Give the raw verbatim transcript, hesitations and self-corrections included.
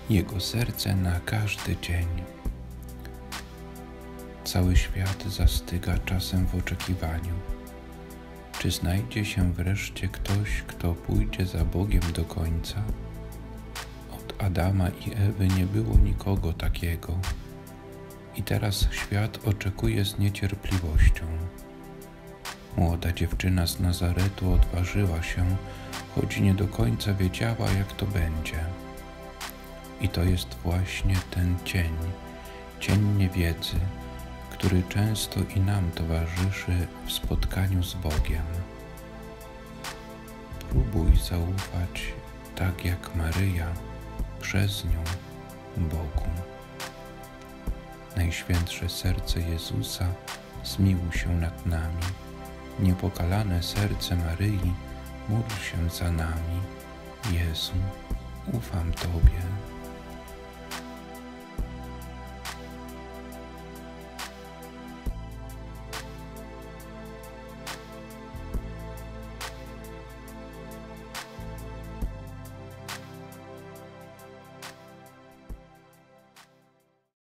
Jego serce na każdy dzień. Cały świat zastyga czasem w oczekiwaniu. Czy znajdzie się wreszcie ktoś, kto pójdzie za Bogiem do końca? Od Adama i Ewy nie było nikogo takiego. I teraz świat oczekuje z niecierpliwością. Młoda dziewczyna z Nazaretu odważyła się, choć nie do końca wiedziała, jak to będzie. I to jest właśnie ten cień, cień niewiedzy, który często i nam towarzyszy w spotkaniu z Bogiem. Próbuj zaufać, tak jak Maryja, przez nią Bogu. Najświętsze serce Jezusa, zmiłuj się nad nami. Niepokalane serce Maryi, módl się za nami. Jezu, ufam Tobie.